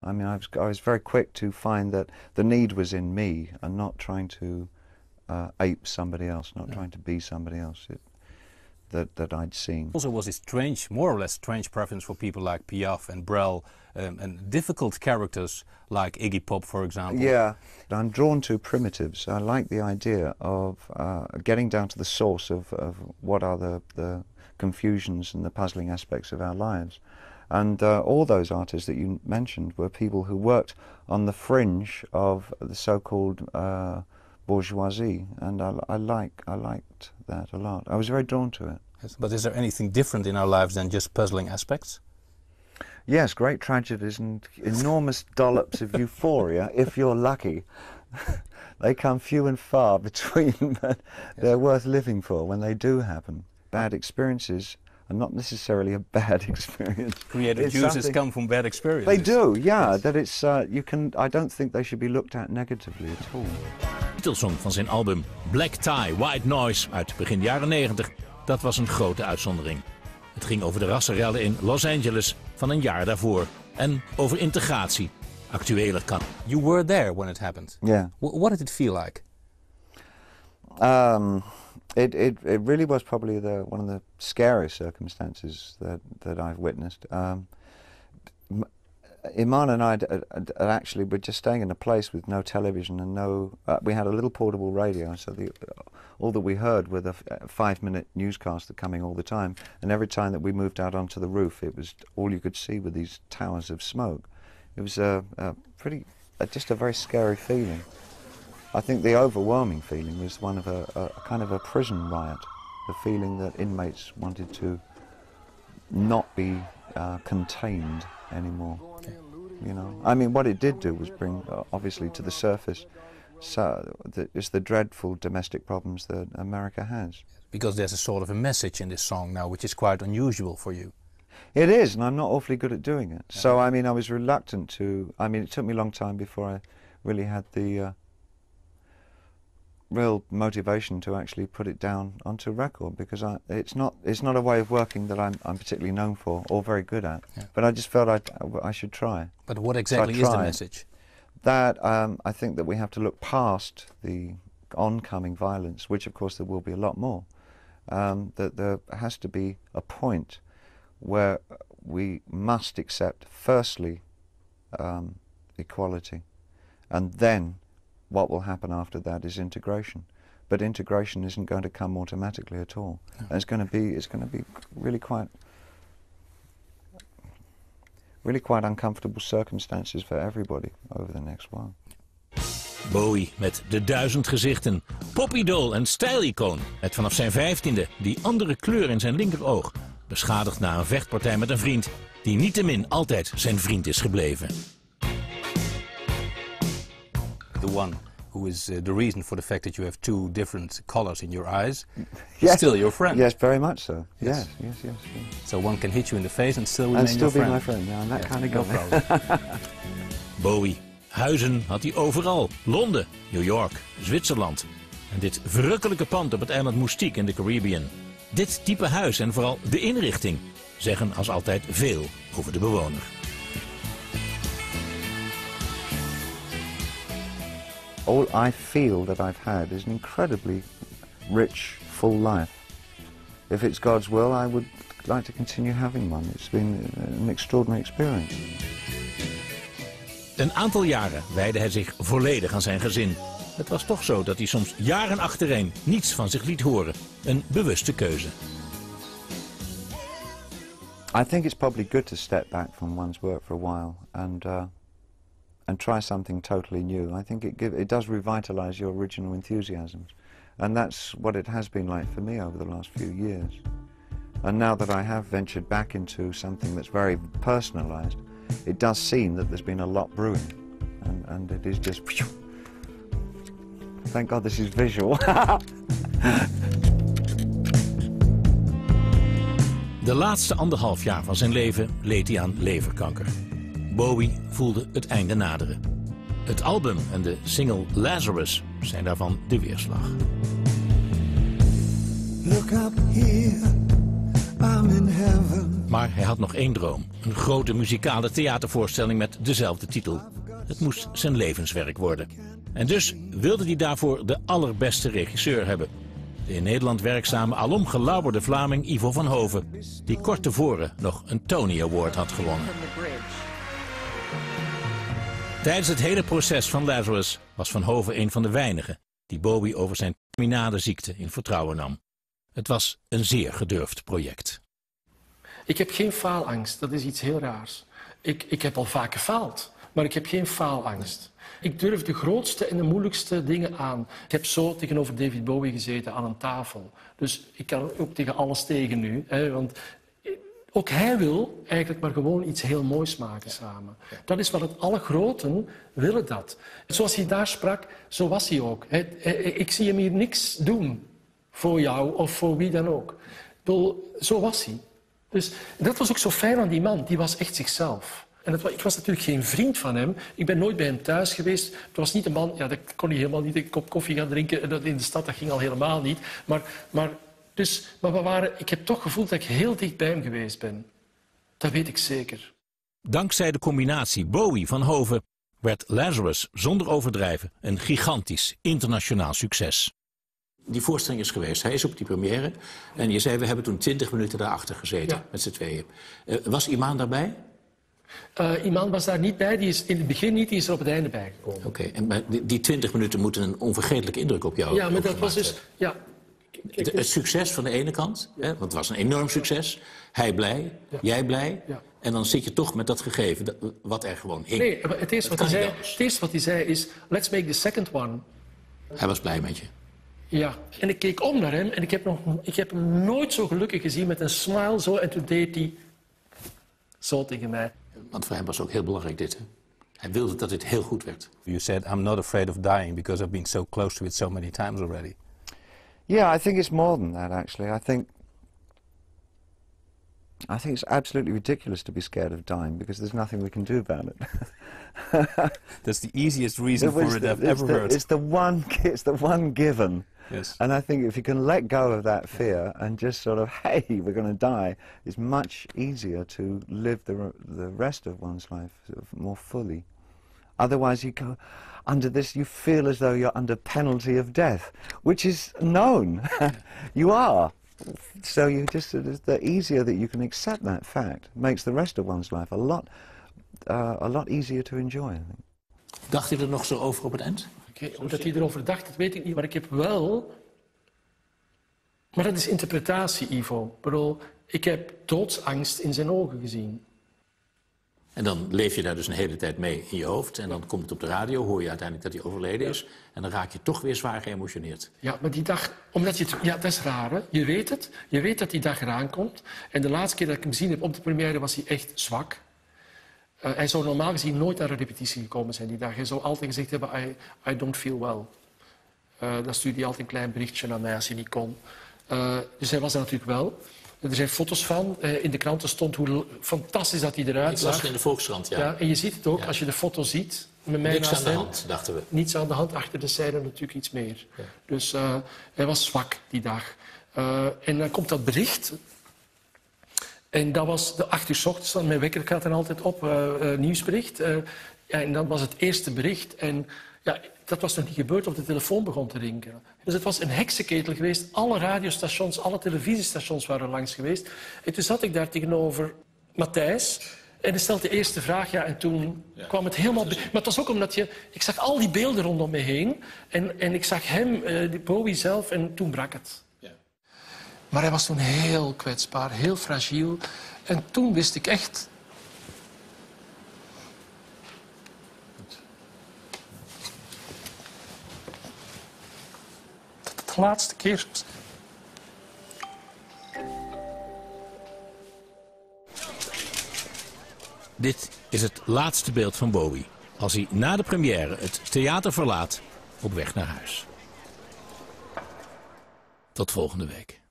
I mean, I was very quick to find that the need was in me and not trying to ape somebody else, not trying to be somebody else that I'd seen. Also was a strange, more or less strange preference for people like Piaf and Brel and difficult characters like Iggy Pop, for example. Yeah, I'm drawn to primitives. I like the idea of getting down to the source of what are the confusions and the puzzling aspects of our lives. And all those artists that you mentioned were people who worked on the fringe of the so-called bourgeoisie, and I liked that a lot. I was very drawn to it. Yes, but is there anything different in our lives than just puzzling aspects? Yes, great tragedies and enormous dollops of euphoria, if you're lucky. They come few and far between, but they're worth living for when they do happen. Bad experiences are not necessarily a bad experience. Creative juices come from bad experiences. They do, yeah. Yes. That it's I don't think they should be looked at negatively at all. Titelsong van zijn album Black Tie, White Noise uit begin jaren 90, dat was een grote uitzondering. Het ging over de rassenrellen in Los Angeles van een jaar daarvoor en over integratie. Actueler kan. You were there when it happened. Yeah. What did it feel like? It really was probably one of the scariest circumstances that I've witnessed. Iman and I actually were just staying in a place with no television and no. We had a little portable radio, so all that we heard were the 5-minute newscasts coming all the time. And every time that we moved out onto the roof, it was all you could see were these towers of smoke. It was just a very scary feeling. I think the overwhelming feeling was one of a kind of a prison riot. The feeling that inmates wanted to not be contained anymore. You know, I mean, what it did do was bring, obviously, to the surface, the dreadful domestic problems that America has. Because there's a sort of a message in this song now, which is quite unusual for you. It is, and I'm not awfully good at doing it. So, I mean, I was reluctant to. I mean, it took me a long time before I really had the real motivation to actually put it down onto record, because it's not a way of working that I'm particularly known for or very good at. Yeah. But I just felt I should try. But what exactly is the message? That I think that we have to look past the oncoming violence, which of course there will be a lot more. That there has to be a point where we must accept, firstly, equality, and then what will happen after that is integration. But integration isn't going to come automatically at all. No. And it's going to be really quite uncomfortable circumstances for everybody over the next while. Bowie met de 1000 gezichten, popidool en stijlicoon, met vanaf zijn 15e die andere kleur in zijn linkeroog, beschadigd na een vechtpartij met een vriend die niettemin altijd zijn vriend is gebleven. The one who is the reason for the fact that you have two different colors in your eyes is still your friend. Yes, very much so. Yes. So one can hit you in the face and still remain your friend. And still be my friend. Yeah, I'm that kind of guy. Bowie. Huizen had hij overal. Londen, New York, Zwitserland. En dit verrukkelijke pand op het eiland Moustique in de Caribbean. Dit type huis en vooral de inrichting zeggen als altijd veel over de bewoner. All I feel that I've had is an incredibly rich, full life. If it's God's will, I would like to continue having one. It's been an extraordinary experience. Een aantal jaren wijdde hij zich volledig aan zijn gezin. Het was toch zo dat hij soms jaren achtereen niets van zich liet horen. Een bewuste keuze. I think it's probably good to step back from one's work for a while and try something totally new. I think it does revitalize your original enthusiasms. And that's what it has been like for me over the last few years. And now that I have ventured back into something that's very personalized, it does seem that there's been a lot brewing. And it is just... Thank God this is visual. De laatste 1,5 jaar van zijn leven leed hij aan leverkanker. Bowie voelde het einde naderen. Het album en de single Lazarus zijn daarvan de weerslag. Look up here, I'm in heaven. Maar hij had nog één droom. Een grote muzikale theatervoorstelling met dezelfde titel. Het moest zijn levenswerk worden. En dus wilde hij daarvoor de allerbeste regisseur hebben. De in Nederland werkzame alom gelauwerde Vlaming Ivo van Hove, die kort tevoren nog een Tony Award had gewonnen. Tijdens het hele proces van Lazarus was Van Hove een van de weinigen die Bowie over zijn terminale ziekte in vertrouwen nam. Het was een zeer gedurfd project. Ik heb geen faalangst, dat is iets heel raars. Ik heb al vaak gefaald, maar ik heb geen faalangst. Ik durf de grootste en de moeilijkste dingen aan. Ik heb zo tegenover David Bowie gezeten aan een tafel. Dus ik kan ook tegen alles tegen nu. Hè, want ook hij wil eigenlijk maar gewoon iets heel moois maken samen. Dat is wat het alle groten willen dat. Zoals hij daar sprak, zo was hij ook. Ik zie hem hier niks doen voor jou of voor wie dan ook. Zo was hij. Dus dat was ook zo fijn aan die man. Die was echt zichzelf. En ik was natuurlijk geen vriend van hem. Ik ben nooit bij hem thuis geweest. Het was niet een man... Ja, dat kon hij helemaal niet. Een kop koffie gaan drinken in de stad, dat ging al helemaal niet. Maar ik heb toch gevoeld dat ik heel dicht bij hem geweest ben. Dat weet ik zeker. Dankzij de combinatie Bowie-Van Hove werd Lazarus zonder overdrijven een gigantisch internationaal succes. Die voorstelling is geweest, hij is op die première. En je zei, we hebben toen 20 minuten daarachter gezeten, met z'n tweeën. Was Iman daarbij? Iman was daar niet bij, die is in het begin niet, die is er op het einde bijgekomen. Oké, maar die 20 minuten moeten een onvergetelijke indruk op jou hebben. Ja, maar dat was dus... Ja. Het succes van de ene kant, hè, want het was een enorm succes. Hij blij, jij blij. Ja. En dan zit je toch met dat gegeven wat er gewoon hing. Nee, maar het eerste wat hij zei is, let's make the second one. Hij was blij met je. Ja, en ik keek om naar hem en ik heb hem nooit zo gelukkig gezien met een smile zo. En toen deed hij zo tegen mij. Want voor hem was ook heel belangrijk dit, hè? Hij wilde dat dit heel goed werd. You said, I'm not afraid of dying because I've been so close to it so many times already. Yeah, I think it's more than that, actually. I think it's absolutely ridiculous to be scared of dying because there's nothing we can do about it. That's the easiest reason for it I've ever heard. It's the one given. Yes. And I think if you can let go of that fear and just sort of, hey, we're going to die, it's much easier to live the rest of one's life sort of more fully. Otherwise, you go under this, you feel as though you're under penalty of death, which is known. You are. So you just, the easier that you can accept that fact makes the rest of one's life a lot easier to enjoy, I think. Dacht hij er nog zo over op het eind? Omdat hij erover dacht, dat weet ik niet. Maar ik heb wel... Maar dat is interpretatie, Ivo. Ik bedoel, ik heb doodsangst in zijn ogen gezien. En dan leef je daar dus een hele tijd mee in je hoofd. En dan komt het op de radio, hoor je uiteindelijk dat hij overleden is. En dan raak je toch weer zwaar geëmotioneerd. Ja, maar die dag... Omdat je ja, dat is raar, hè. Je weet het. Je weet dat die dag eraan komt. En de laatste keer dat ik hem gezien heb op de première was hij echt zwak. Hij zou normaal gezien nooit naar een repetitie gekomen zijn die dag. Hij zou altijd gezegd hebben, I don't feel well. Dan stuurde hij altijd een klein berichtje naar mij als hij niet kon. Dus hij was er natuurlijk wel. Er zijn foto's van. In de kranten stond hoe fantastisch dat hij eruit zag. Ik was in de Volkskrant, ja. Ja. En je ziet het ook, als je de foto ziet. Met mij niks aan de hand, dachten we. Niets aan de hand, achter de zijde natuurlijk iets meer. Ja. Dus hij was zwak die dag. En dan komt dat bericht... En dat was de 8 uur 's ochtends, mijn wekker gaat er altijd op, nieuwsbericht. En dat was het eerste bericht. En ja, dat was nog niet gebeurd of de telefoon begon te rinkelen. Dus het was een heksenketel geweest. Alle radiostations, alle televisiestations waren langs geweest. En toen zat ik daar tegenover Matthijs. En hij stelde de eerste vraag, ja, en toen kwam het helemaal... Maar het was ook omdat ik zag al die beelden rondom me heen. En ik zag hem, Bowie zelf, en toen brak het. Maar hij was toen heel kwetsbaar, heel fragiel. En toen wist ik echt... dat het de laatste keer was. Dit is het laatste beeld van Bowie, als hij na de première het theater verlaat op weg naar huis. Tot volgende week.